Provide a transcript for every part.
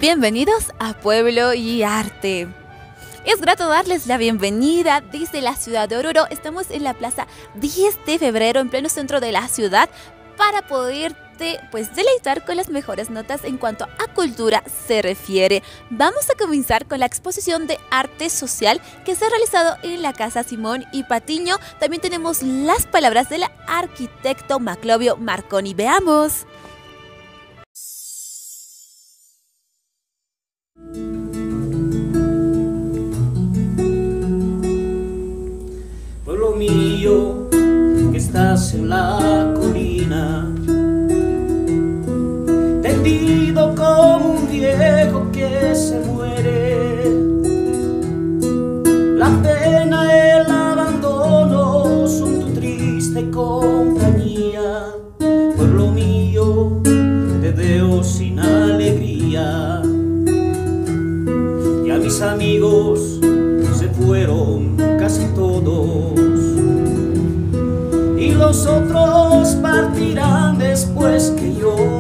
Bienvenidos a Pueblo y Arte. Es grato darles la bienvenida desde la ciudad de Oruro. Estamos en la plaza 10 de febrero, en pleno centro de la ciudad, para poderte deleitar con las mejores notas en cuanto a cultura se refiere. Vamos a comenzar con la exposición de arte social que se ha realizado en la Casa Simón y Patiño. También tenemos las palabras del arquitecto Maclovio Marconi. Veamos. Pueblo mío, que estás en la colina, tendido como un viejo que se muere. La pena, el abandono son tu triste compañía. Pueblo mío, te veo sin alegría. Y a mis amigos se fueron casi todos, y los otros partirán después que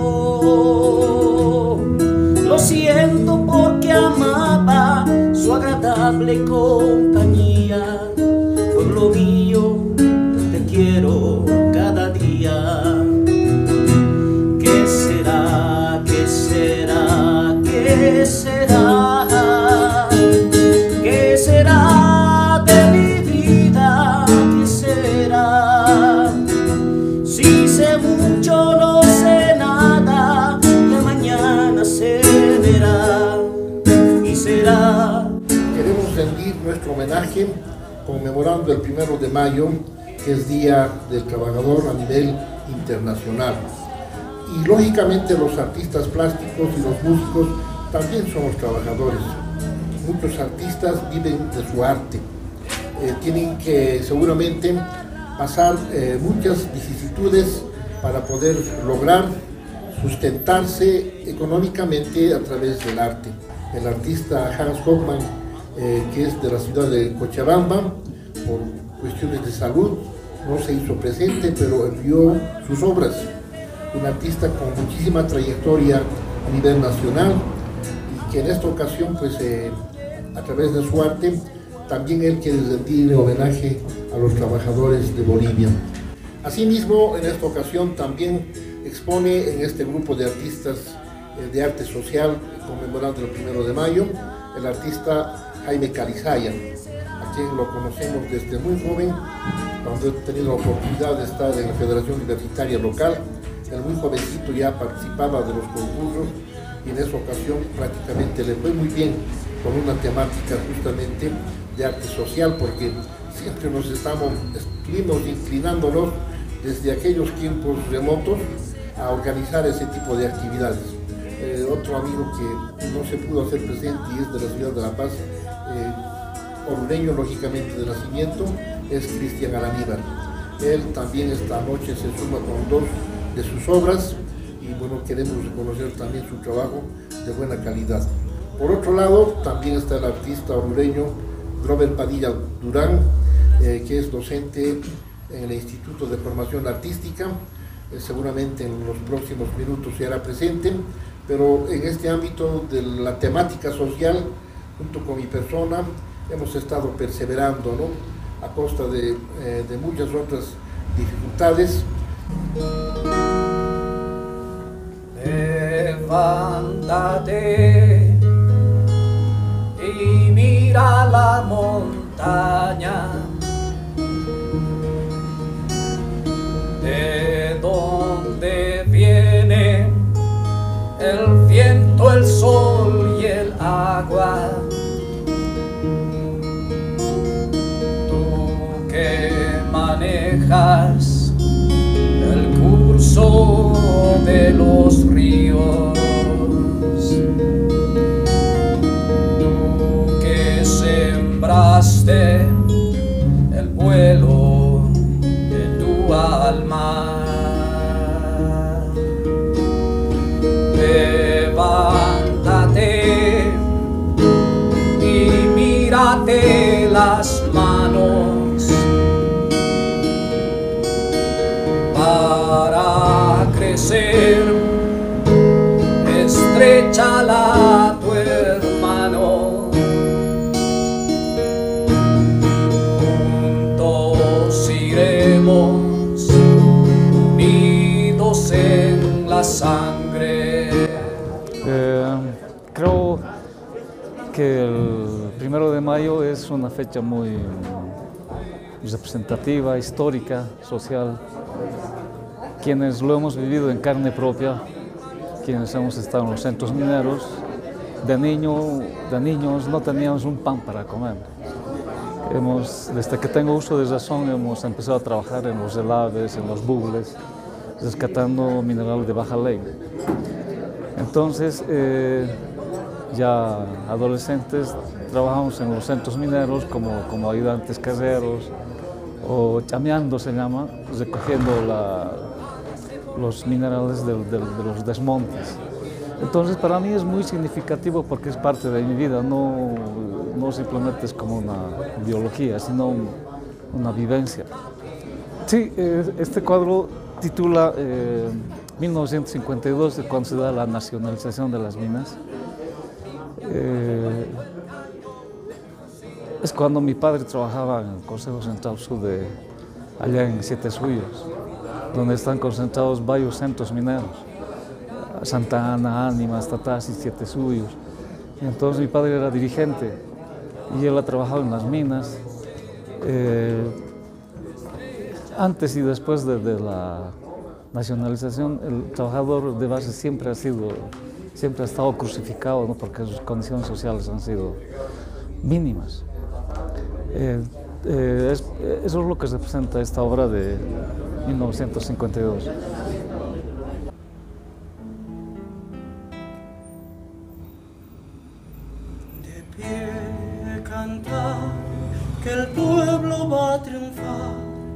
yo. Lo siento porque amaba su agradable compañía. Pueblo mío, te quiero cada día. ¿Qué será? ¿Qué será? ¿Qué será? ¿Qué será de mi vida? ¿Qué será? Si sé mucho, no sé nada, que mañana se verá y será. Queremos rendir nuestro homenaje conmemorando el 1 de mayo, que es Día del Trabajador a nivel internacional. Y lógicamente los artistas plásticos y los músicos también somos trabajadores. Muchos artistas viven de su arte, tienen que seguramente pasar muchas vicisitudes para poder lograr sustentarse económicamente a través del arte. El artista Hans Hoffmann, que es de la ciudad de Cochabamba, por cuestiones de salud no se hizo presente, pero envió sus obras. Un artista con muchísima trayectoria a nivel nacional, y que en esta ocasión a través de su arte, también él quiere rendir homenaje a los trabajadores de Bolivia. Asimismo, en esta ocasión también expone en este grupo de artistas de arte social, conmemorando el 1 de mayo, el artista Jaime Calizaya, a quien lo conocemos desde muy joven, cuando he tenido la oportunidad de estar en la Federación Universitaria Local. El muy jovencito ya participaba de los concursos, y en esa ocasión prácticamente le fue muy bien con una temática justamente de arte social, porque siempre estuvimos inclinándonos desde aquellos tiempos remotos a organizar ese tipo de actividades. Otro amigo que no se pudo hacer presente y es de la ciudad de La Paz, orureño lógicamente de nacimiento, es Cristian Araníbar. Él también esta noche se suma con 2 de sus obras, y bueno, queremos reconocer también su trabajo de buena calidad. Por otro lado, también está el artista orureño Robert Padilla Durán, que es docente en el Instituto de Formación Artística. Seguramente en los próximos minutos se hará presente, pero en este ámbito de la temática social, junto con mi persona, hemos estado perseverando, ¿no?, a costa de muchas otras dificultades. Levántate y mira la montaña, de donde viene el viento, el sol y el agua. Tú que manejas el curso de los ríos, tú que sembraste el vuelo de tu alma. Levántate y mírate las manos para crecer. Estrecha la la sangre. Creo que el 1 de mayo es una fecha muy representativa, histórica, social. Quienes lo hemos vivido en carne propia, quienes hemos estado en los centros mineros, de niños no teníamos un pan para comer. Desde que tengo uso de razón, hemos empezado a trabajar en los relaves, en los bubles, rescatando mineral de baja ley. Entonces, ya adolescentes, trabajamos en los centros mineros como ayudantes caseros, o chameando se llama, recogiendo los minerales de los desmontes. Entonces, para mí es muy significativo porque es parte de mi vida, no simplemente es como una biología, sino una vivencia. Sí, este cuadro titula 1952, cuando se da la nacionalización de las minas. Es cuando mi padre trabajaba en el Consejo Central Sur allá en Siete Suyos, donde están concentrados varios centros mineros. Santa Ana, Ánimas, Tatás y Siete Suyos. Entonces mi padre era dirigente y él ha trabajado en las minas. Antes y después de la nacionalización, el trabajador de base siempre ha estado crucificado, ¿no? Porque sus condiciones sociales han sido mínimas. Eso es lo que representa esta obra de 1952. Que el pueblo va a triunfar,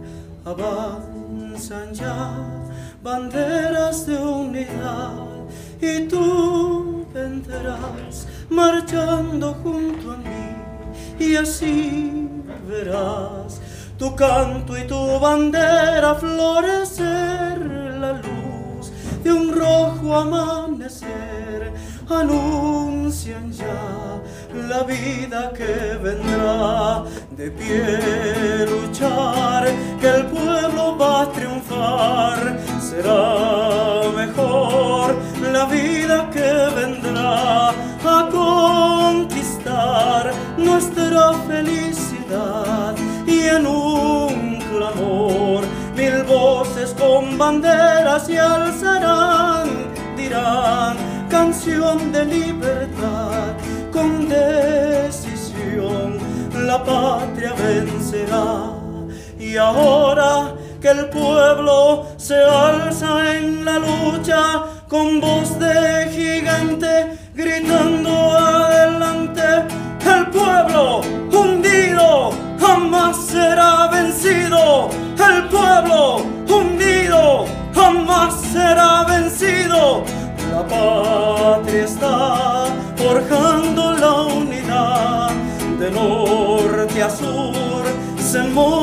avanzan ya banderas de unidad y tú vendrás marchando junto a mí y así verás tu canto y tu bandera florecer, la luz de un rojo amanecer anuncian ya la vida que vendrá. De pie luchar, que el pueblo va a triunfar, será mejor la vida que vendrá a conquistar nuestra felicidad y en un clamor mil voces con banderas se alzarán, dirán canción de libertad, con decisión la patria vencerá. Y ahora que el pueblo se alza en la lucha con voz de gigante gritando adelante, el pueblo hundido jamás será vencido, el pueblo hundido jamás será vencido. La patria está forjando la unidad, de norte a sur se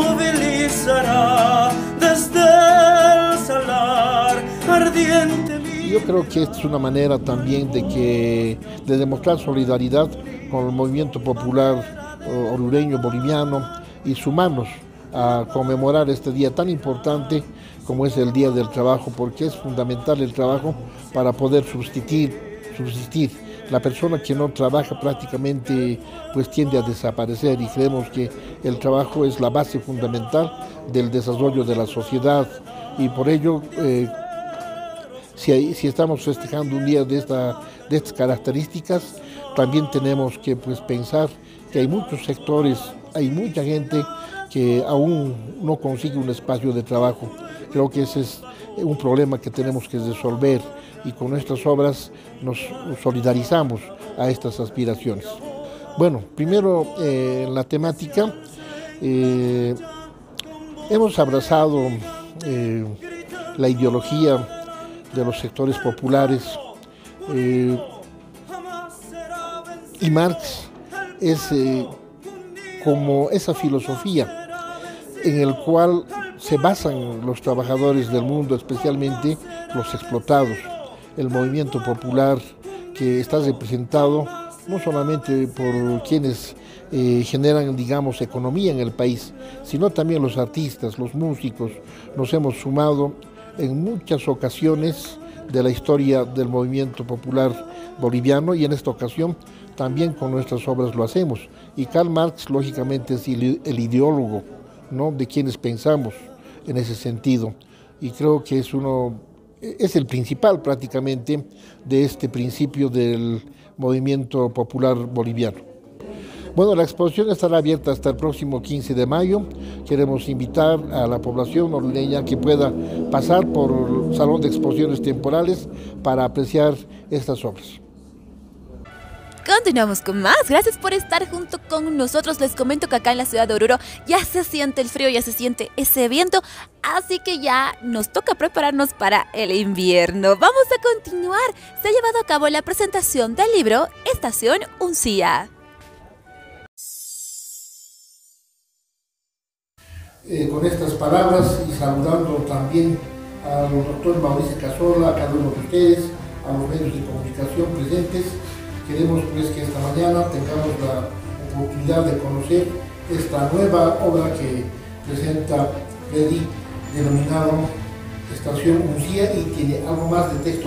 movilizará desde el salar ardiente. Yo creo que esta es una manera también de demostrar solidaridad con el movimiento popular orureño boliviano y sumarnos a conmemorar este día tan importante como es el Día del Trabajo, porque es fundamental el trabajo para poder subsistir. La persona que no trabaja prácticamente pues tiende a desaparecer y creemos que el trabajo es la base fundamental del desarrollo de la sociedad y por ello si estamos festejando un día de estas características, también tenemos que pues pensar que hay muchos sectores, hay mucha gente que aún no consigue un espacio de trabajo. Creo que ese es un problema que tenemos que resolver y con nuestras obras nos solidarizamos a estas aspiraciones. Bueno, primero la temática, hemos abrazado la ideología de los sectores populares y Marx es como esa filosofía en el cual se basan los trabajadores del mundo, especialmente los explotados. El movimiento popular que está representado no solamente por quienes generan, digamos, economía en el país, sino también los artistas, los músicos. Nos hemos sumado en muchas ocasiones de la historia del movimiento popular boliviano, y en esta ocasión también con nuestras obras lo hacemos. Y Karl Marx, lógicamente, es el ideólogo, ¿no?, de quienes pensamos en ese sentido. Y creo que es el principal prácticamente de este principio del movimiento popular boliviano. Bueno, la exposición estará abierta hasta el próximo 15 de mayo. Queremos invitar a la población hondureña que pueda pasar por el Salón de Exposiciones Temporales para apreciar estas obras. Continuamos con más. Gracias por estar junto con nosotros. Les comento que acá en la ciudad de Oruro ya se siente el frío, ya se siente ese viento, así que ya nos toca prepararnos para el invierno. Vamos a continuar. Se ha llevado a cabo la presentación del libro Estación Uncía. Con estas palabras y saludando también al doctor Mauricio Casola, a cada uno de ustedes, a los medios de comunicación presentes, queremos pues que esta mañana tengamos la oportunidad de conocer esta nueva obra que presenta Freddy, denominado Estación Uncía, y tiene algo más de texto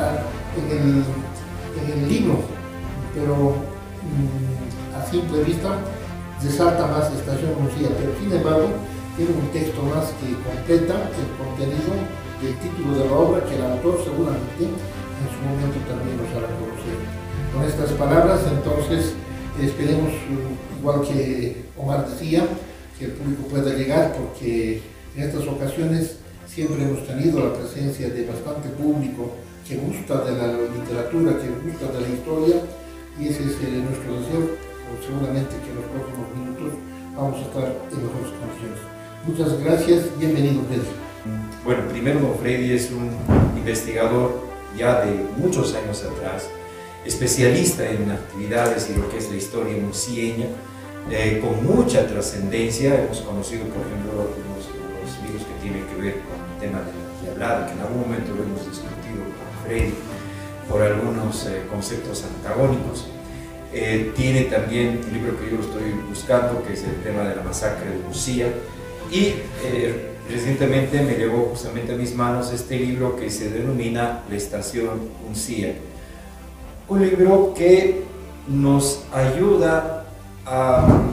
en el libro, pero a simple vista resalta más Estación Uncía, pero sin embargo tiene un texto más que completa el contenido del título de la obra, que el autor seguramente en su momento también nos hará conocer. Con estas palabras, entonces, esperemos, igual que Omar decía, que el público pueda llegar, porque en estas ocasiones siempre hemos tenido la presencia de bastante público que gusta de la literatura, que gusta de la historia, y ese es nuestro deseo. Seguramente que en los próximos minutos vamos a estar en mejores condiciones. Muchas gracias, bienvenido Freddy. Bueno, primero don Freddy es un investigador ya de muchos años atrás, especialista en actividades y lo que es la historia uncieña, con mucha trascendencia. Hemos conocido, por ejemplo, los libros que tienen que ver con el tema de la diablada, que en algún momento lo hemos discutido con Freddy por algunos conceptos antagónicos. Tiene también un libro que yo estoy buscando, que es el tema de la masacre de Uncía, y recientemente me llegó justamente a mis manos este libro que se denomina La Estación Uncía, un libro que nos ayuda a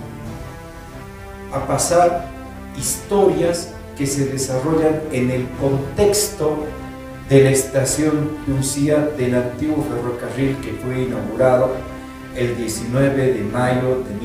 pasar historias que se desarrollan en el contexto de la estación de Uncía del antiguo ferrocarril que fue inaugurado el 19 de mayo de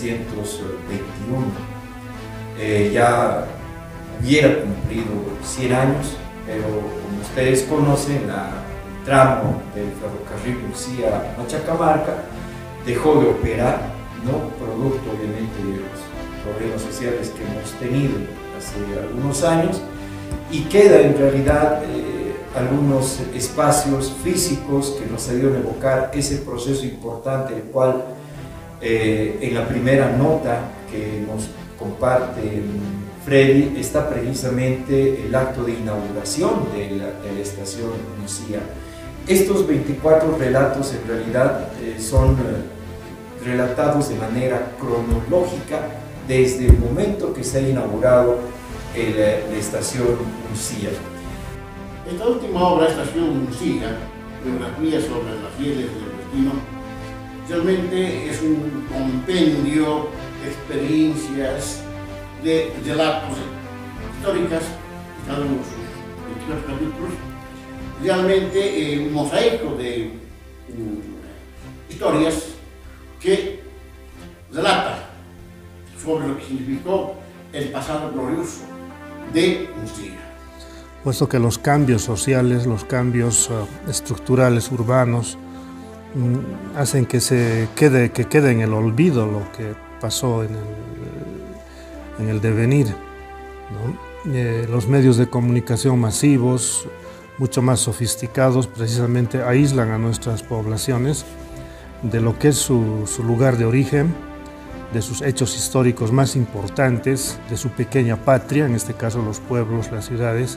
1921. Ya hubiera cumplido 100 años, pero como ustedes conocen, el tramo del ferrocarril Uncía-Machacamarca dejó de operar, ¿no?, producto obviamente de los problemas sociales que hemos tenido hace algunos años, y queda en realidad algunos espacios físicos que nos ayudan a evocar ese proceso importante, el cual en la primera nota que nos comparte Freddy está precisamente el acto de inauguración de la estación Uncía. Estos 24 relatos en realidad son relatados de manera cronológica desde el momento que se ha inaugurado la estación Uncía. Esta última obra, Estación Uncía, biografía sobre las fieles del destino, realmente es un compendio de experiencias, de relatos históricas, cada uno de sus 22 capítulos, realmente un mosaico de historias que relata sobre lo que significó el pasado glorioso de Uncía. Puesto que los cambios sociales, los cambios estructurales urbanos hacen que quede en el olvido lo que pasó en el devenir, ¿no? Los medios de comunicación masivos, mucho más sofisticados, precisamente aíslan a nuestras poblaciones de lo que es su lugar de origen, de sus hechos históricos más importantes, de su pequeña patria, en este caso los pueblos, las ciudades.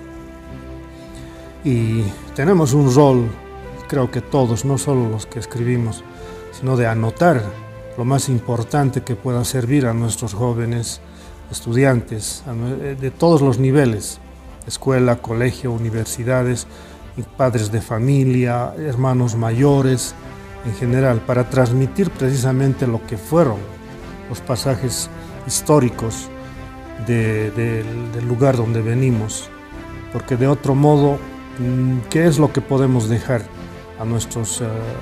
Y tenemos un rol, creo que todos, no solo los que escribimos, sino de anotar lo más importante que pueda servir a nuestros jóvenes estudiantes de todos los niveles, escuela, colegio, universidades, padres de familia, hermanos mayores, en general, para transmitir precisamente lo que fueron los pasajes históricos del lugar donde venimos, porque de otro modo, ¿qué es lo que podemos dejar a nuestros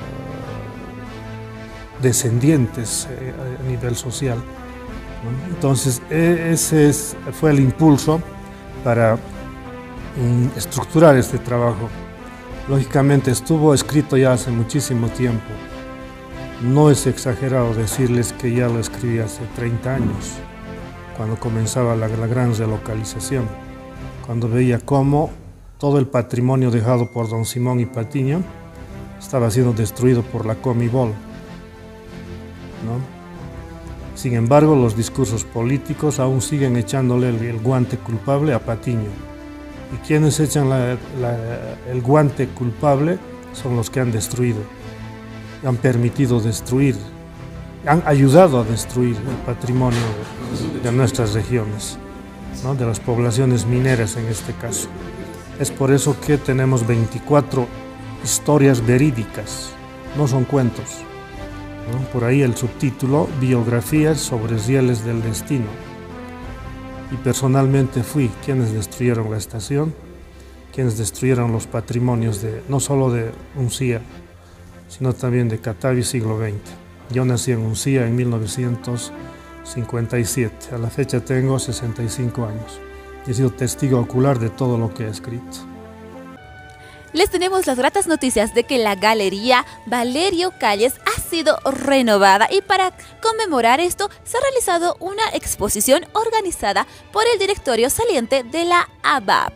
descendientes a nivel social? ¿No? Entonces, ese fue el impulso para estructurar este trabajo. Lógicamente, estuvo escrito ya hace muchísimo tiempo. No es exagerado decirles que ya lo escribí hace 30 años, cuando comenzaba la gran relocalización, cuando veía cómo todo el patrimonio dejado por don Simón y Patiño estaba siendo destruido por la Comibol, ¿no? Sin embargo, los discursos políticos aún siguen echándole el guante culpable a Patiño. Y quienes echan el guante culpable son los que han destruido, han permitido destruir, han ayudado a destruir el patrimonio de nuestras regiones, ¿no? De las poblaciones mineras en este caso. Es por eso que tenemos 24 historias verídicas, no son cuentos, ¿no? Por ahí el subtítulo, Biografías sobre rieles del destino. Y personalmente fui quienes destruyeron la estación, quienes destruyeron los patrimonios no solo de Uncía, sino también de Catavi siglo XX. Yo nací en Uncía en 1957, a la fecha tengo 65 años y he sido testigo ocular de todo lo que he escrito. Les tenemos las gratas noticias de que la Galería Valerio Calles ha sido renovada y para conmemorar esto se ha realizado una exposición organizada por el directorio saliente de la ABAP.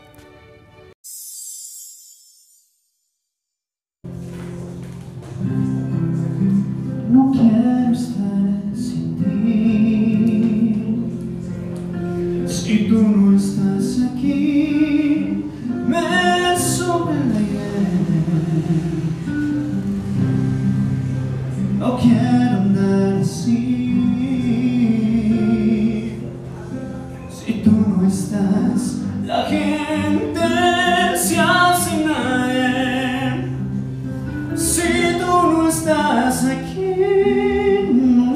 No quiero estar sin ti. Si tú no estás aquí, me sobra el aire. No quiero andar así. Si tú no estás, la gente se hace nadie. Si tú no estás aquí, no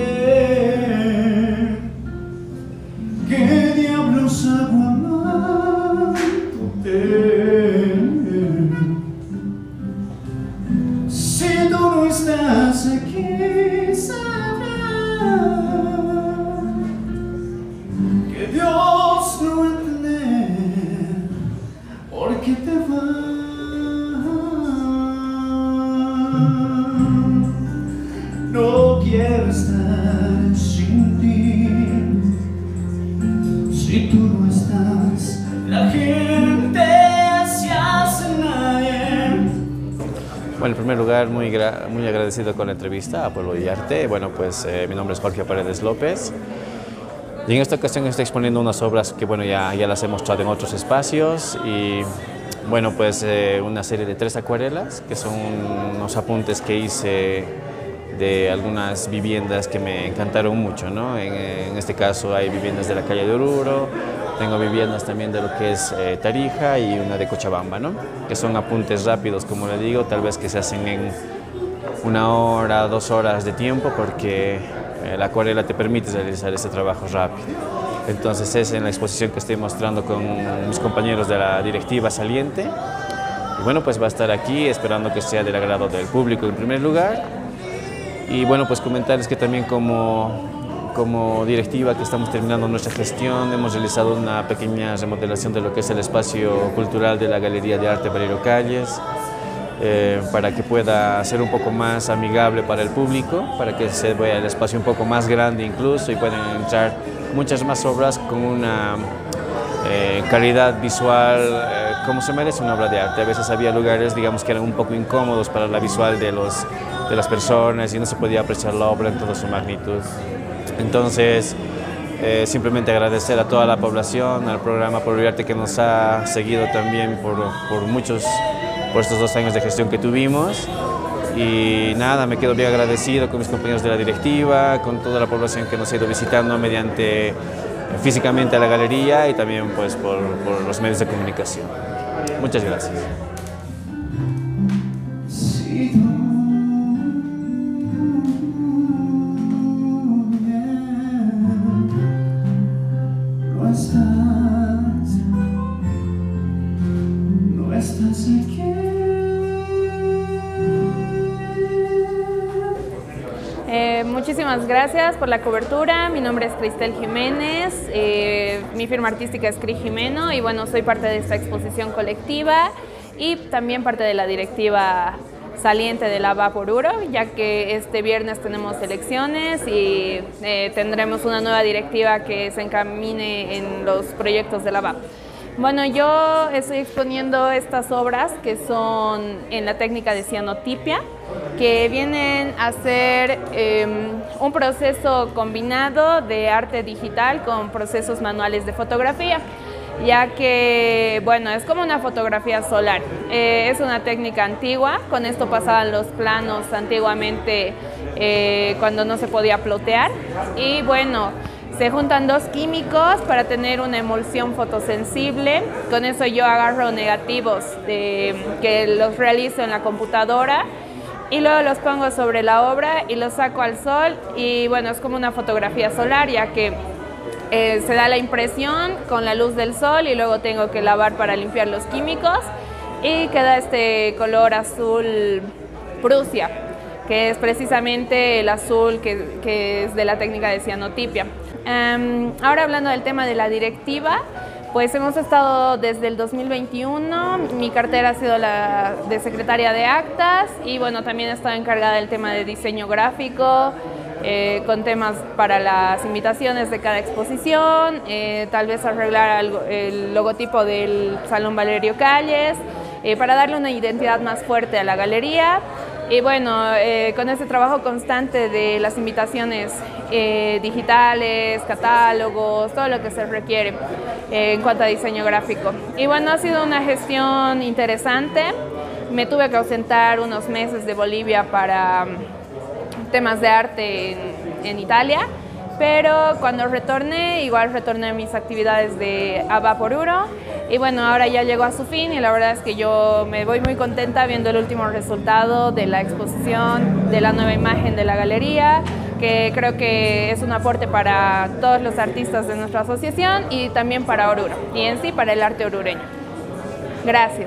sé qué diablos hago amándote. Si tú no estás aquí, sabrás que Dios no va a entender por qué te vas. No quiero estar sin ti. Si tú no estás, la gente se hace nadie. Bueno, en primer lugar, muy agradecido con la entrevista a Pueblo y Arte. Bueno, pues mi nombre es Jorge Paredes López. Y en esta ocasión estoy exponiendo unas obras que bueno, ya las he mostrado en otros espacios. Y bueno, pues una serie de 3 acuarelas, que son unos apuntes que hice de algunas viviendas que me encantaron mucho, ¿no? En este caso hay viviendas de la calle de Oruro, tengo viviendas también de lo que es Tarija y una de Cochabamba, ¿no? Que son apuntes rápidos, como le digo, tal vez que se hacen en 1 hora, 2 horas de tiempo, porque la acuarela te permite realizar ese trabajo rápido. Entonces es en la exposición que estoy mostrando con mis compañeros de la directiva saliente. Y bueno, pues va a estar aquí esperando que sea del agrado del público en primer lugar. Y bueno, pues comentarles que también como directiva que estamos terminando nuestra gestión, hemos realizado una pequeña remodelación de lo que es el espacio cultural de la Galería de Arte Valerio Calles, para que pueda ser un poco más amigable para el público, para que se vea el espacio un poco más grande incluso y puedan entrar muchas más obras con una calidad visual como se merece una obra de arte. A veces había lugares, digamos, que eran un poco incómodos para la visual de las personas y no se podía apreciar la obra en toda su magnitud. Entonces, simplemente agradecer a toda la población, al programa Pueblo y Arte que nos ha seguido también por estos 2 años de gestión que tuvimos. Y nada, me quedo bien agradecido con mis compañeros de la directiva, con toda la población que nos ha ido visitando físicamente a la galería y también pues por los medios de comunicación. Muchas gracias. Si tú no estás aquí. Muchísimas gracias por la cobertura. Mi nombre es Cristel Jiménez, mi firma artística es Cri Jimeno y bueno, soy parte de esta exposición colectiva y también parte de la directiva saliente de la VAP Oruro, ya que este viernes tenemos elecciones y tendremos una nueva directiva que se encamine en los proyectos de la VAP. Bueno, yo estoy exponiendo estas obras que son en la técnica de cianotipia, que vienen a ser un proceso combinado de arte digital con procesos manuales de fotografía, ya que, bueno, es como una fotografía solar. Es una técnica antigua, con esto pasaban los planos antiguamente cuando no se podía plotear y bueno, se juntan dos químicos para tener una emulsión fotosensible. Con eso yo agarro negativos que los realizo en la computadora y luego los pongo sobre la obra y los saco al sol y bueno, es como una fotografía solar, ya que se da la impresión con la luz del sol y luego tengo que lavar para limpiar los químicos y queda este color azul Prusia, que es precisamente el azul que es de la técnica de cianotipia. Ahora hablando del tema de la directiva, pues hemos estado desde el 2021, mi cartera ha sido la de secretaria de actas y bueno, también he estado encargada del tema de diseño gráfico, con temas para las invitaciones de cada exposición, tal vez arreglar el logotipo del Salón Valerio Calles, para darle una identidad más fuerte a la galería. Y bueno, con ese trabajo constante de las invitaciones digitales, catálogos, todo lo que se requiere en cuanto a diseño gráfico. Y bueno, ha sido una gestión interesante. Me tuve que ausentar unos meses de Bolivia para temas de arte en Italia, pero cuando retorné, igual retorné a mis actividades de VAP Oruro y bueno, ahora ya llegó a su fin y la verdad es que yo me voy muy contenta viendo el último resultado de la exposición, de la nueva imagen de la galería, que creo que es un aporte para todos los artistas de nuestra asociación y también para Oruro y en sí para el arte orureño. Gracias.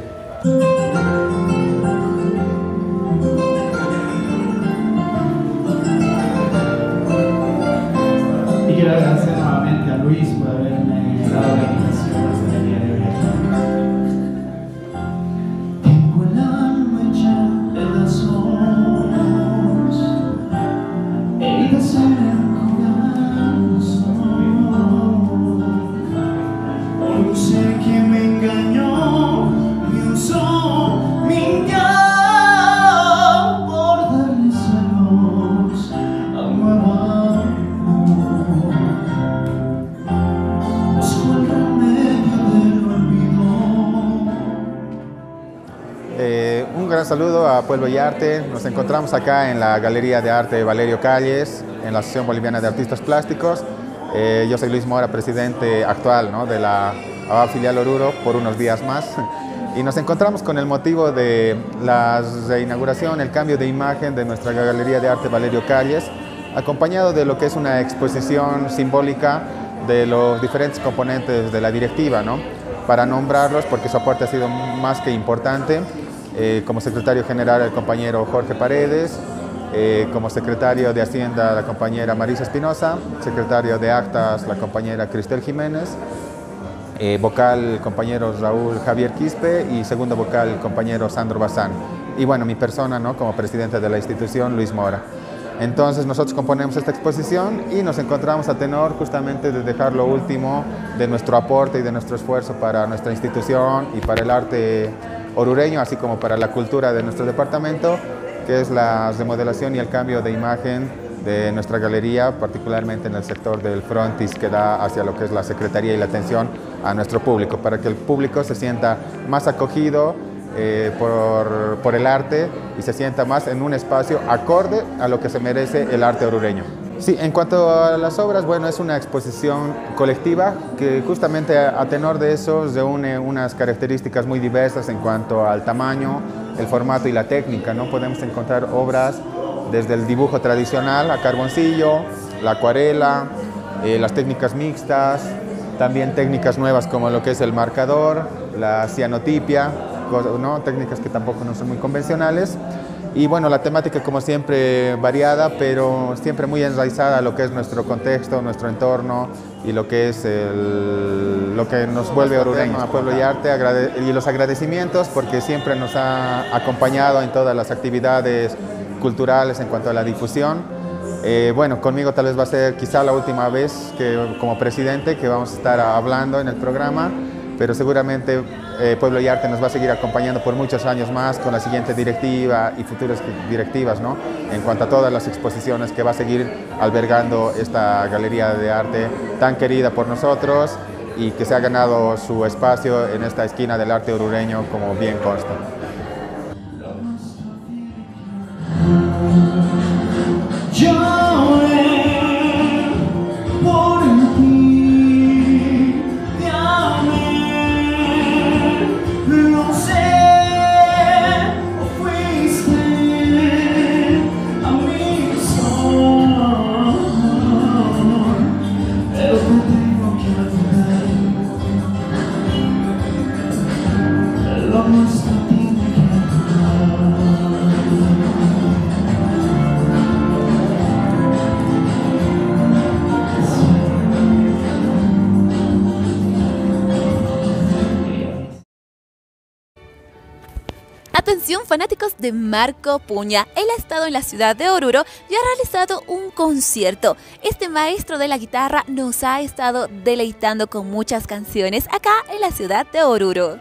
Y quiero agradecer nuevamente a Luis por haberme dado la invitación a este día de hoy. Tengo el alma hecha pedazos, heridas en el corazón. Hoy sé que me engañó, me usó, me engañó por darle celos a un nuevo amor. Un gran saludo a Pueblo y Arte. Nos encontramos acá en la Galería de Arte Valerio Calles, en la Asociación Boliviana de Artistas Plásticos. Yo soy Luis Mora, presidente actual, ¿no?, de la VAP Filial Oruro por unos días más. Y nos encontramos con el motivo de la reinauguración, el cambio de imagen de nuestra Galería de Arte Valerio Calles, acompañado de lo que es una exposición simbólica de los diferentes componentes de la directiva, ¿no?, para nombrarlos porque su aporte ha sido más que importante. Como secretario general el compañero Jorge Paredes, como secretario de Hacienda la compañera Marisa Espinosa, secretario de Actas la compañera Cristel Jiménez, vocal el compañero Raúl Javier Quispe y segundo vocal el compañero Sandro Bazán. Y bueno, mi persona, ¿no?, como presidente de la institución, Luis Mora. Entonces nosotros componemos esta exposición y nos encontramos a tenor justamente de dejar lo último de nuestro aporte y de nuestro esfuerzo para nuestra institución y para el arte orureño, así como para la cultura de nuestro departamento, que es la remodelación y el cambio de imagen de nuestra galería, particularmente en el sector del frontis que da hacia lo que es la secretaría y la atención a nuestro público, para que el público se sienta más acogido por el arte y se sienta más en un espacio acorde a lo que se merece el arte orureño. Sí, en cuanto a las obras, bueno, es una exposición colectiva que justamente a tenor de eso reúne unas características muy diversas en cuanto al tamaño, el formato y la técnica, ¿no? Podemos encontrar obras desde el dibujo tradicional a carboncillo, la acuarela, las técnicas mixtas, también técnicas nuevas como lo que es el marcador, la cianotipia, ¿no? Técnicas que tampoco no son muy convencionales. Y bueno, la temática como siempre variada, pero siempre muy enraizada a lo que es nuestro contexto, nuestro entorno y lo que es lo que nos vuelve orureños a Pueblo y Arte, y los agradecimientos porque siempre nos ha acompañado en todas las actividades culturales en cuanto a la difusión. Bueno, conmigo tal vez va a ser quizá la última vez que como presidente que vamos a estar hablando en el programa, pero seguramente Pueblo y Arte nos va a seguir acompañando por muchos años más con la siguiente directiva y futuras directivas, ¿no? En cuanto a todas las exposiciones que va a seguir albergando esta galería de arte tan querida por nosotros y que se ha ganado su espacio en esta esquina del arte orureño, como bien consta. Atención fanáticos de Marco Puña, él ha estado en la ciudad de Oruro y ha realizado un concierto. Este maestro de la guitarra nos ha estado deleitando con muchas canciones acá en la ciudad de Oruro.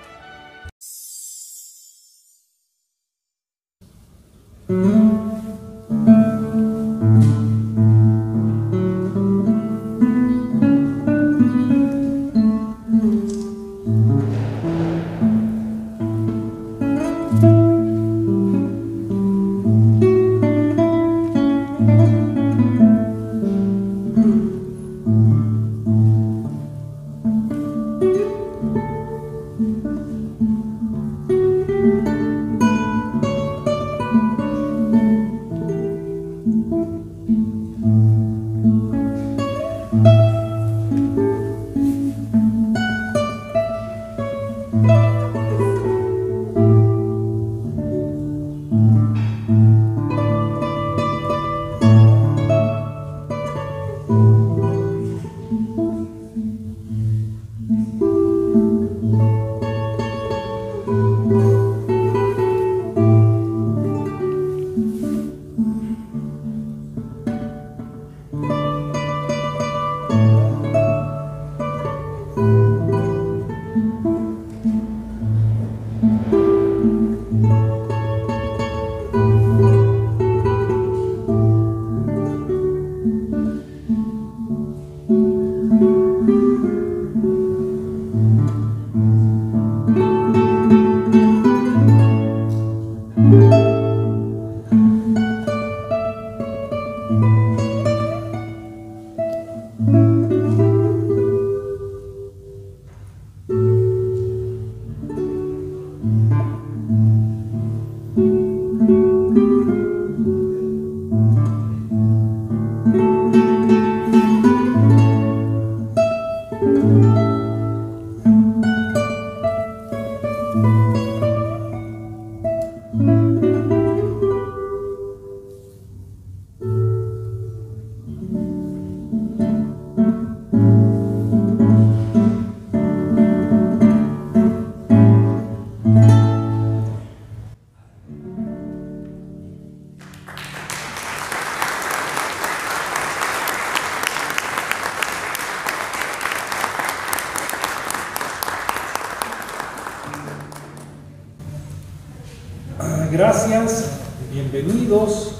Gracias, bienvenidos.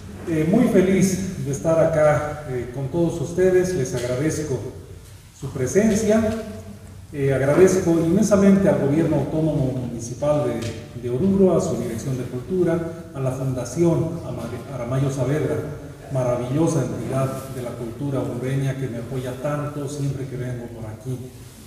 Muy feliz de estar acá con todos ustedes. Les agradezco su presencia. Agradezco inmensamente al Gobierno Autónomo Municipal de Oruro, a su Dirección de Cultura, a la Fundación Aramayo Saavedra, maravillosa entidad de la cultura hondureña que me apoya tanto siempre que vengo por aquí.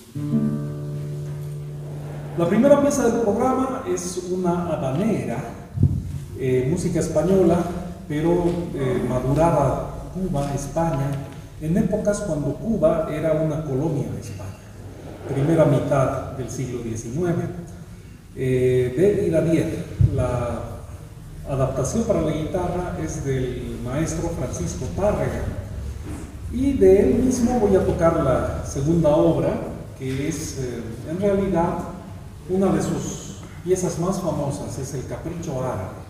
La primera pieza del programa es una habanera, música española, pero madurada Cuba, España, en épocas cuando Cuba era una colonia de España, primera mitad del siglo XIX, de Iradier. La adaptación para la guitarra es del maestro Francisco Tárrega, y de él mismo voy a tocar la segunda obra, que es en realidad una de sus piezas más famosas, es el Capricho Árabe.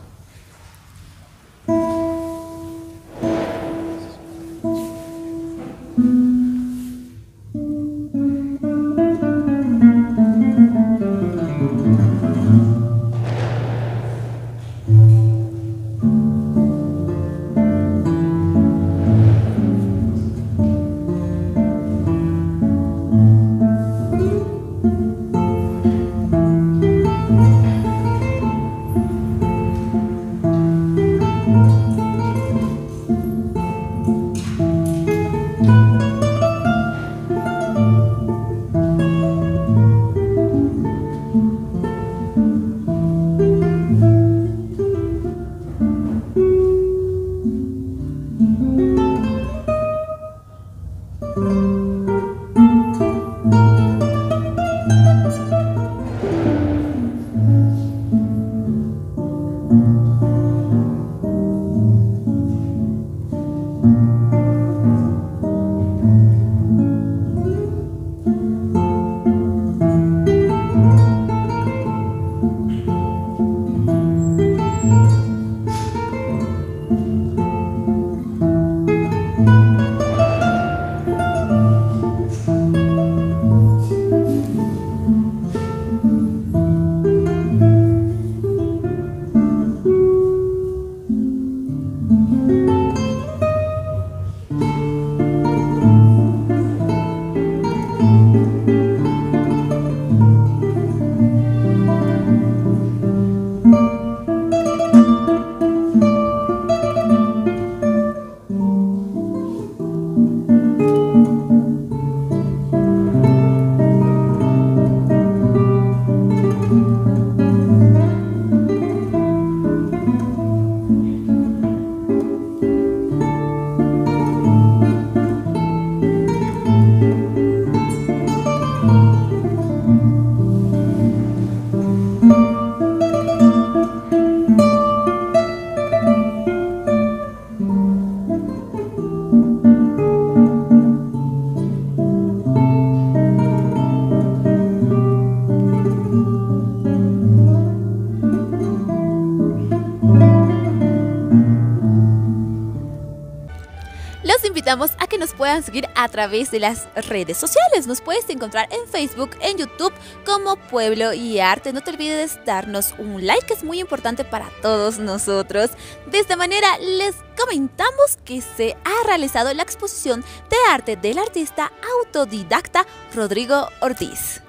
invitamos a que nos puedan seguir a través de las redes sociales. Nos puedes encontrar en Facebook, en YouTube como Pueblo y Arte. No te olvides darnos un like, que es muy importante para todos nosotros. De esta manera les comentamos que se ha realizado la exposición de arte del artista autodidacta Rodrigo Ortiz.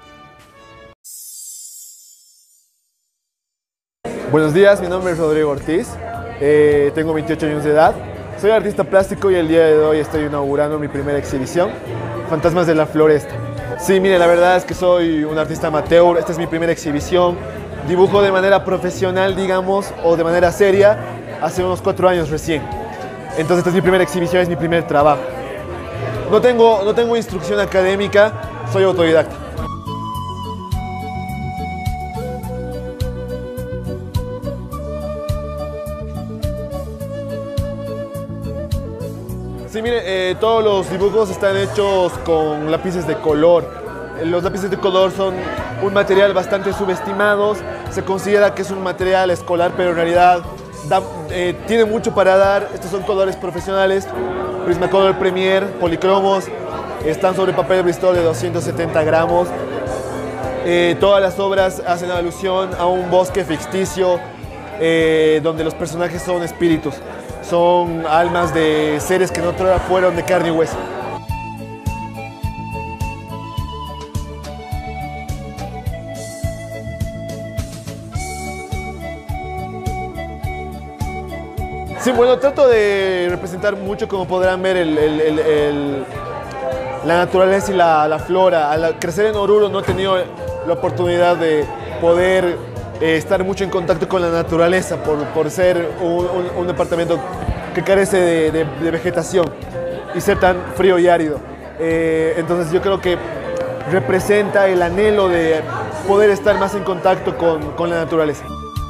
Buenos días, mi nombre es Rodrigo Ortiz, tengo 28 años de edad, soy artista plástico y el día de hoy estoy inaugurando mi primera exhibición, Fantasmas de la Floresta. Sí, mire, la verdad es que soy un artista amateur, esta es mi primera exhibición, dibujo de manera profesional, digamos, o de manera seria, hace unos 4 años recién. Entonces esta es mi primera exhibición, es mi primer trabajo. No tengo instrucción académica, soy autodidacta. Sí, mire, todos los dibujos están hechos con lápices de color. Los lápices de color son un material bastante subestimado. Se considera que es un material escolar, pero en realidad tiene mucho para dar. Estos son colores profesionales, Prismacolor Premier, policromos. Están sobre papel Bristol de 270 gramos. Todas las obras hacen alusión a un bosque ficticio donde los personajes son espíritus. Son almas de seres que no fueron de carne y hueso. Sí, bueno, trato de representar mucho, como podrán ver, la naturaleza y la flora. Al crecer en Oruro no he tenido la oportunidad de poder estar mucho en contacto con la naturaleza por ser un departamento que carece de vegetación y ser tan frío y árido. Entonces yo creo que representa el anhelo de poder estar más en contacto con la naturaleza.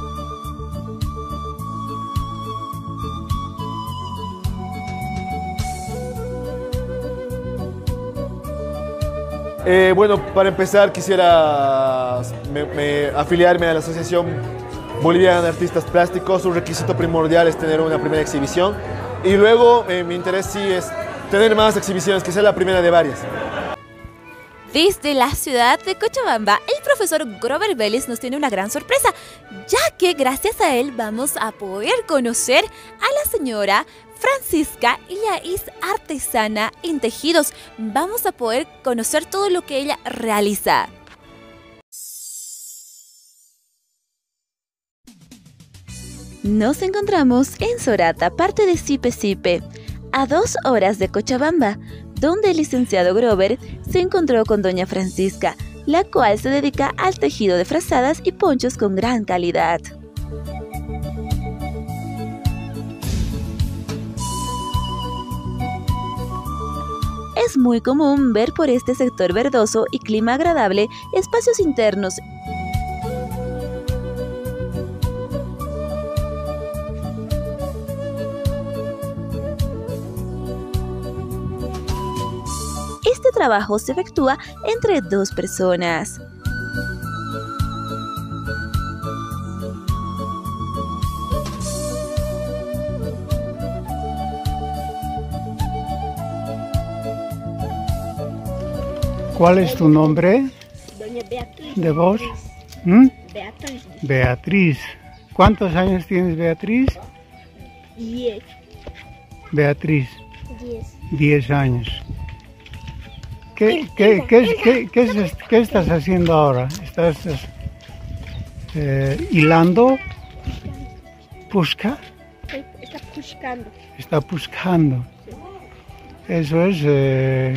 Bueno, para empezar quisiera afiliarme a la Asociación Boliviana de Artistas Plásticos. Un requisito primordial es tener una primera exhibición y luego mi interés sí es tener más exhibiciones, que sea la primera de varias. Desde la ciudad de Cochabamba, el profesor Grover Vélez nos tiene una gran sorpresa, ya que gracias a él vamos a poder conocer a la señora Francisca. Ella es artesana en tejidos. Vamos a poder conocer todo lo que ella realiza. Nos encontramos en Sorata, parte de Sipe, a 2 horas de Cochabamba, donde el licenciado Grover se encontró con doña Francisca, la cual se dedica al tejido de frazadas y ponchos con gran calidad. Es muy común ver por este sector verdoso y clima agradable espacios internos Este trabajo se efectúa entre 2 personas. ¿Cuál es tu nombre? Doña Beatriz. ¿De vos? Beatriz. Beatriz. ¿Cuántos años tienes, Beatriz? 10. Beatriz. 10. 10 años. ¿Qué estás haciendo ahora? ¿Estás hilando? ¿Pusca? Está buscando. Está buscando. Eso es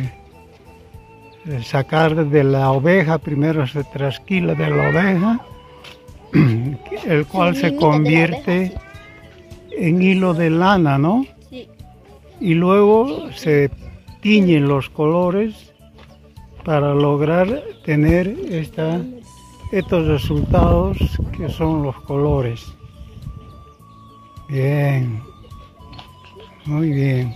sacar de la oveja, primero se trasquila de la oveja, el cual se convierte en hilo de lana, ¿no? Sí. Y luego se tiñen los colores para lograr tener estos resultados que son los colores. Bien, muy bien.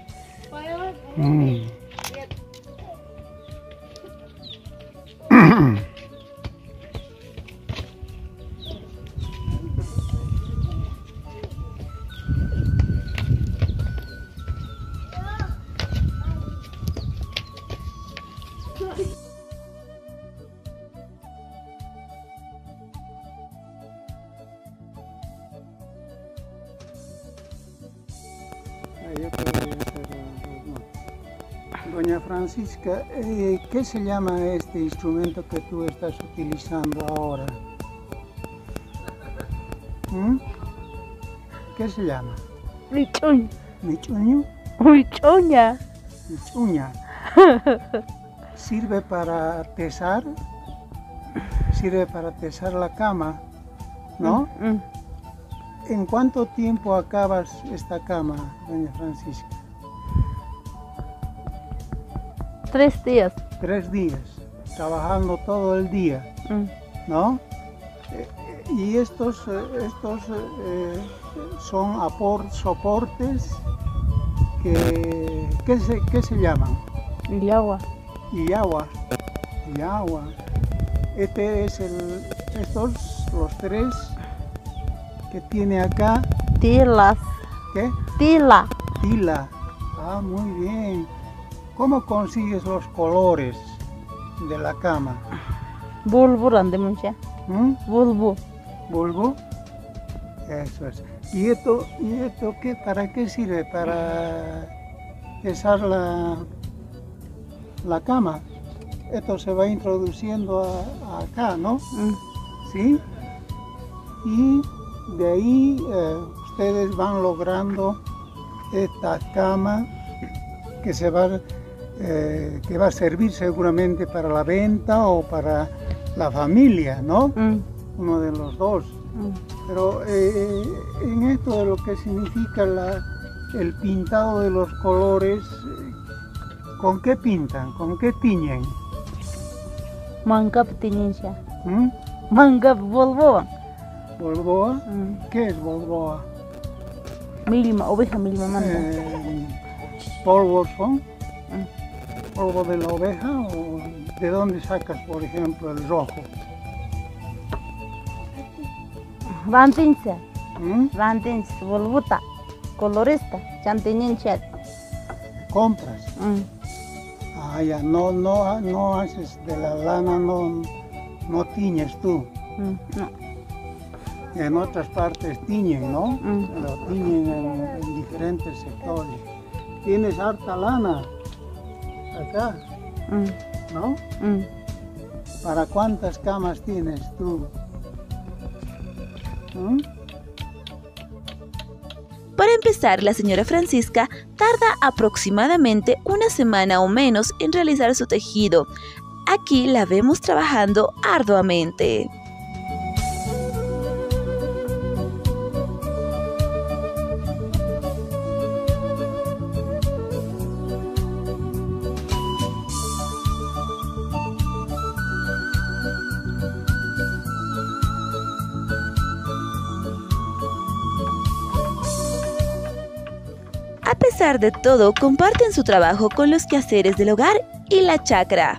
Doña Francisca, ¿qué se llama este instrumento que tú estás utilizando ahora? ¿Qué se llama? Michuña. ¿Michuño? Michuña. Michuña. ¿Sirve para tesar? Sirve para tesar la cama, ¿no? ¿En cuánto tiempo acabas esta cama, doña Francisca? 3 días. 3 días, trabajando todo el día, ¿no? Y estos son soportes que se llaman. Yagua. Yagua. Los 3 que tiene acá. Tilas. ¿Qué? Tila. Tila. Ah, muy bien. ¿Cómo consigues los colores de la cama? Bulbo grande mucha. Bulbo. ¿Bulbo? Eso es. ¿Y esto qué, para qué sirve? ¿Para tesar la cama? Esto se va introduciendo acá, ¿no? ¿Sí? Y de ahí ustedes van logrando esta cama que que va a servir seguramente para la venta o para la familia, ¿no? Uno de los dos. Pero en esto de lo que significa el pintado de los colores, ¿con qué pintan? ¿Con qué tiñen? Mangap tiñencha. Mangap bolboa. ¿Bolboa? ¿Qué es bolboa? Milima, oveja milima manda. ¿Polvos son? ¿Polvo de la oveja o de dónde sacas, por ejemplo, el rojo? Rantincha. Rantincha, bolbuta, colorista, chantiñencha. ¿Compras? Ah, ya, no haces de la lana, no tiñes tú. No. En otras partes tiñen, ¿no? Lo tiñen en diferentes sectores. Tienes harta lana acá, ¿no? ¿Para cuántas camas tienes tú? Para empezar, la señora Francisca tarda aproximadamente una semana o menos en realizar su tejido. Aquí la vemos trabajando arduamente. A pesar de todo, comparten su trabajo con los quehaceres del hogar y la chacra.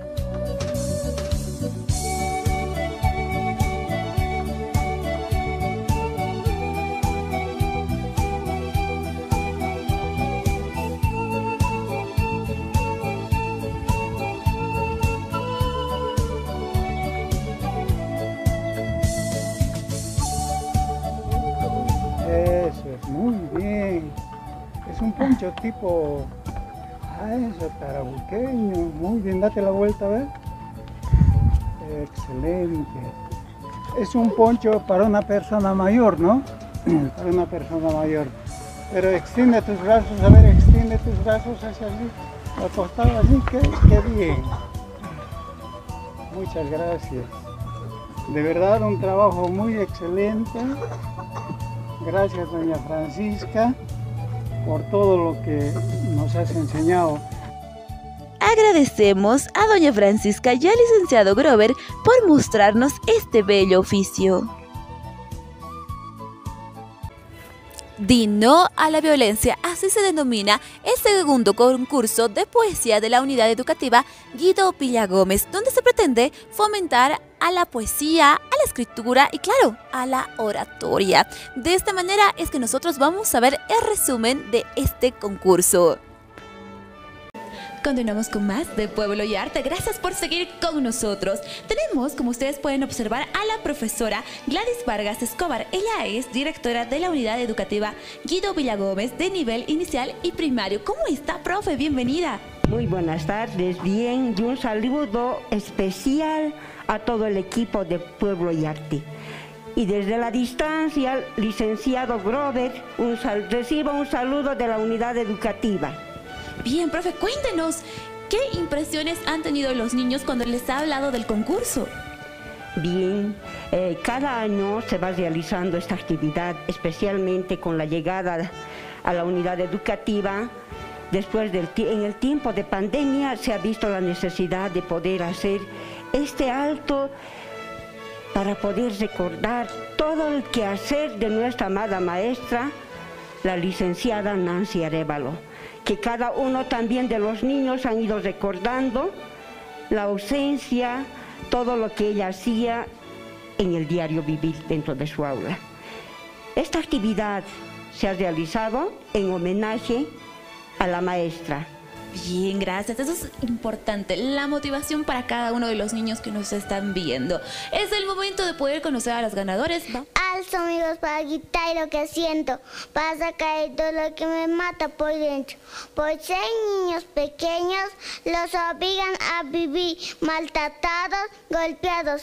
Eso es muy bien. Es un poncho tipo, eso, tarabuqueño. Muy bien, date la vuelta, a ver. Excelente. Es un poncho para una persona mayor, ¿no? Para una persona mayor. Pero extiende tus brazos, a ver, extiende tus brazos hacia allí, acostado así, qué bien. Muchas gracias. De verdad, un trabajo muy excelente. Gracias, doña Francisca, por todo lo que nos has enseñado. Agradecemos a doña Francisca y al licenciado Grover por mostrarnos este bello oficio. Di no a la violencia, así se denomina el segundo concurso de poesía de la unidad educativa Guido Villagómez, donde se pretende fomentar a la poesía, a la escritura y claro, a la oratoria. De esta manera es que nosotros vamos a ver el resumen de este concurso. Continuamos con más de Pueblo y Arte. Gracias por seguir con nosotros. Tenemos, como ustedes pueden observar, a la profesora Gladys Vargas Escobar. Ella es directora de la unidad educativa Guido Villagómez de nivel inicial y primario. ¿Cómo está, profe? Bienvenida. Muy buenas tardes, bien, y un saludo especial a todo el equipo de Pueblo y Arte. Y desde la distancia, licenciado Grover, reciba un saludo de la unidad educativa. Bien, profe, cuéntenos, ¿qué impresiones han tenido los niños cuando les ha hablado del concurso? Bien, cada año se va realizando esta actividad, especialmente con la llegada a la unidad educativa. Después en el tiempo de pandemia se ha visto la necesidad de poder hacer este alto para poder recordar todo el quehacer de nuestra amada maestra, la licenciada Nancy Arévalo, que cada uno también de los niños han ido recordando la ausencia, todo lo que ella hacía en el diario vivir dentro de su aula. Esta actividad se ha realizado en homenaje a la maestra. Bien, gracias. Eso es importante, la motivación para cada uno de los niños que nos están viendo. Es el momento de poder conocer a los ganadores. Alzo amigos para quitar lo que siento, para sacar todo lo que me mata por dentro. Por ser niños pequeños, los obligan a vivir maltratados, golpeados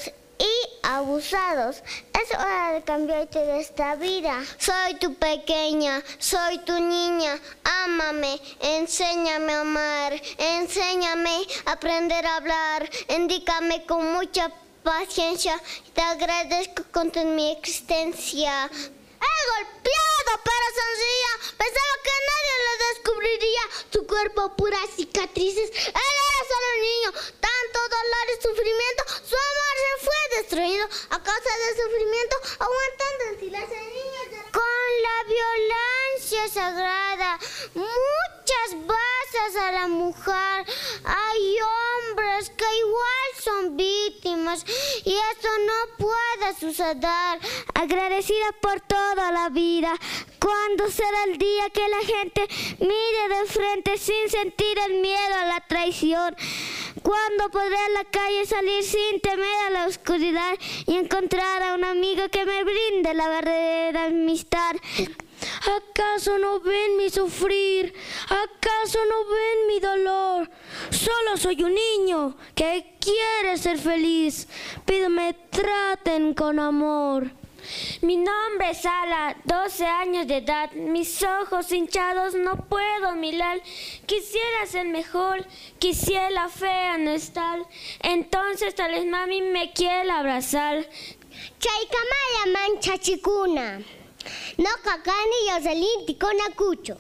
y abusados. Es hora de cambiarte de esta vida. Soy tu pequeña, soy tu niña, ámame, enséñame a amar, enséñame a aprender a hablar, indícame con mucha paciencia, te agradezco con mi existencia. He golpeado, pero sencilla, pensaba que nadie lo descubriría. Tu cuerpo puras cicatrices, él era solo un niño. Tanto dolor y sufrimiento, su amor se fue destruido a causa del sufrimiento, aguantando en silencio el niño. Con la violencia sagrada, muchas veces a la mujer, hay hombres que igual son víctimas y eso no puede suceder. Agradecida por toda la vida, ¿cuándo será el día que la gente mire de frente sin sentir el miedo a la traición? ¿Cuándo podré a la calle salir sin temer a la oscuridad y encontrar a un amigo que me brinde la verdadera amistad? ¿Acaso no ven mi sufrir? ¿Acaso no ven mi dolor? Solo soy un niño que quiere ser feliz. Pido me traten con amor. Mi nombre es Ala, 12 años de edad, mis ojos hinchados no puedo mirar. Quisiera ser mejor, quisiera fea no estar, entonces tal vez mami me quiere abrazar. Chaykamaya mancha chikuna, no kakani yoselin tikona kucho.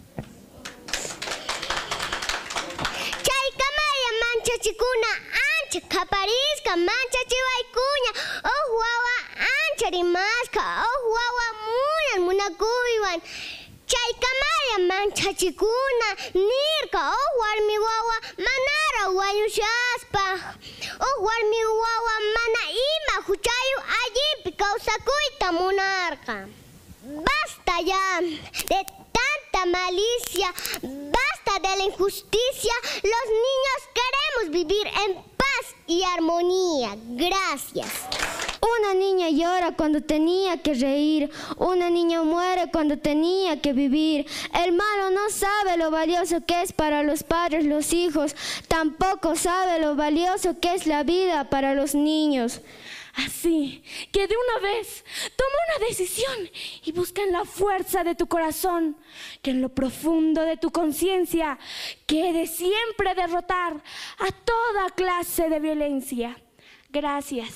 Chaykamaya mancha chikuna, ancha kaparisca mancha chivaikuña, oh guagua ancha rimasca, oh guagua munan munakuiwan. Chaykamaya mancha chikuna, nirka, oh warmi guagua manara guayushaspa, oh warmi guagua mana ima huchayu allí causacuita monarca. Basta ya de tanta malicia, basta de la injusticia, los niños queremos vivir en paz y armonía. Gracias. Una niña llora cuando tenía que reír, una niña muere cuando tenía que vivir. El malo no sabe lo valioso que es para los padres los hijos, tampoco sabe lo valioso que es la vida para los niños. Así que de una vez toma una decisión y busca en la fuerza de tu corazón que en lo profundo de tu conciencia quede siempre derrotar a toda clase de violencia. Gracias.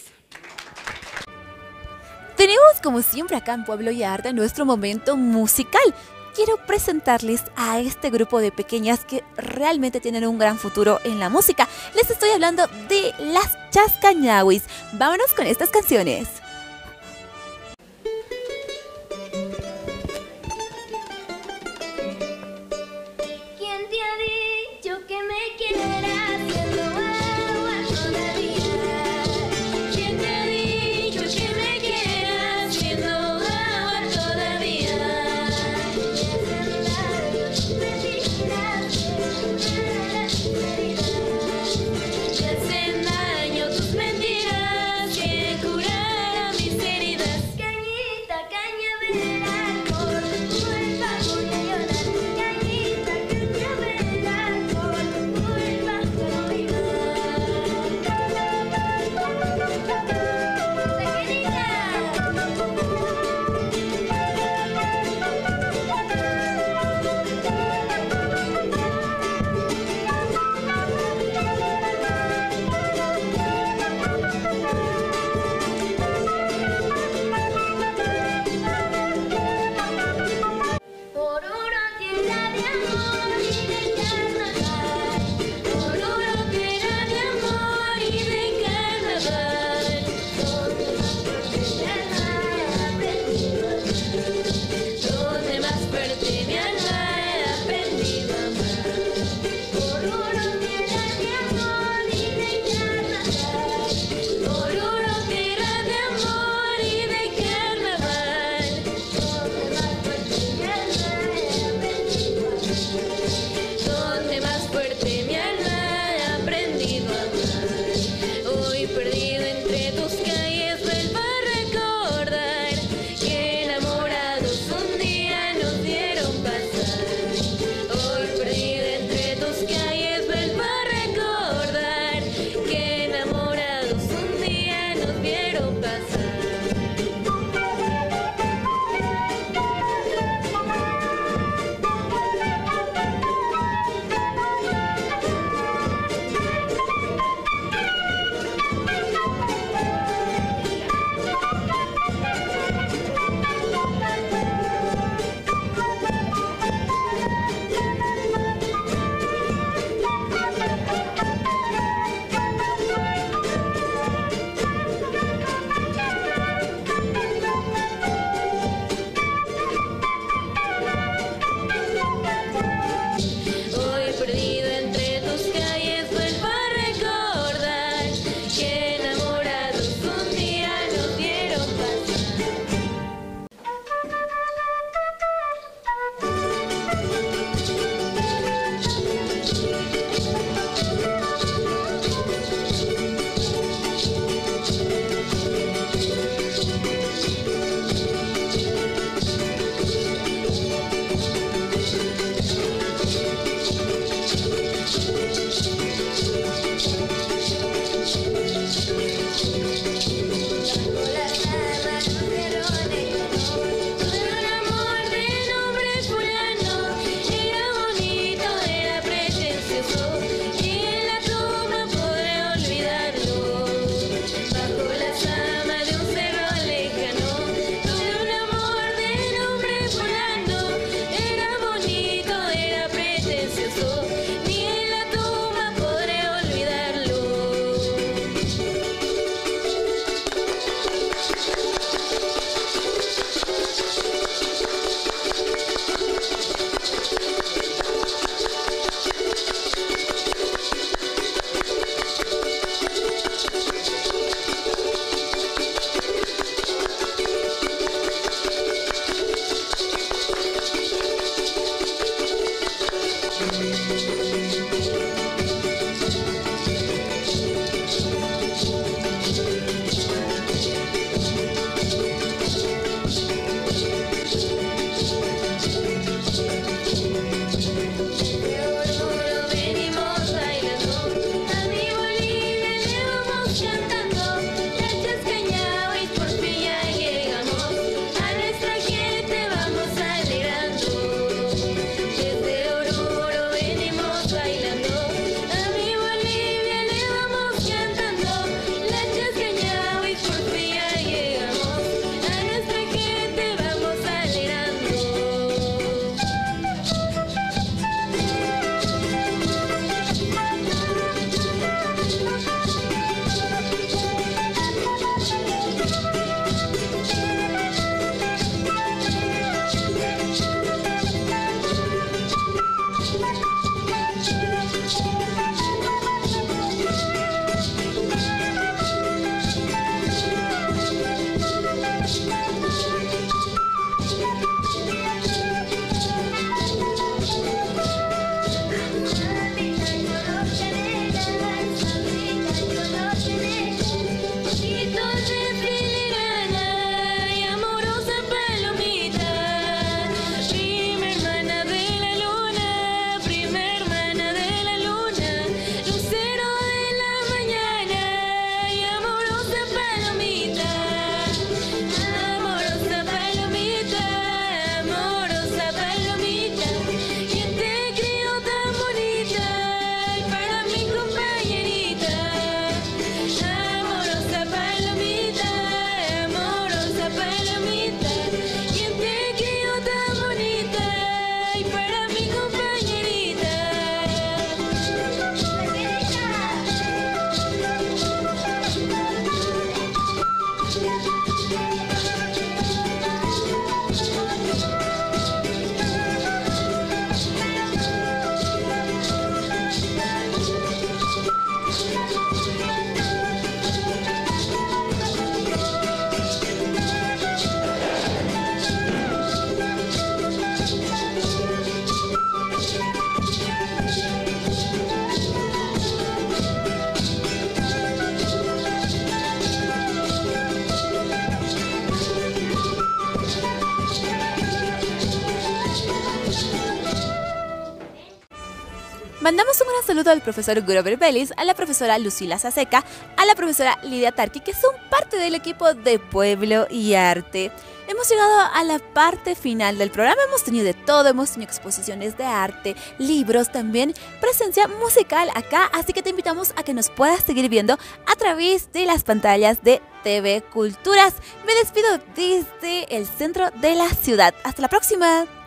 Tenemos como siempre acá en Pueblo y Arte nuestro momento musical. Quiero presentarles a este grupo de pequeñas que realmente tienen un gran futuro en la música. Les estoy hablando de las Chascañawis. Vámonos con estas canciones. ¿Quién te ha dicho que me quieras siendo agua todavía? ¿Quién te ha dicho que me quieras siendo agua todavía? Te hacen daño tus mentiras, ¿quién curará Mandamos un gran saludo al profesor Grover Vélez, a la profesora Lucila Saseca, a la profesora Lidia Tarqui, que son parte del equipo de Pueblo y Arte. Hemos llegado a la parte final del programa, hemos tenido de todo, hemos tenido exposiciones de arte, libros también, presencia musical acá, así que te invitamos a que nos puedas seguir viendo a través de las pantallas de TV Culturas. Me despido desde el centro de la ciudad. Hasta la próxima.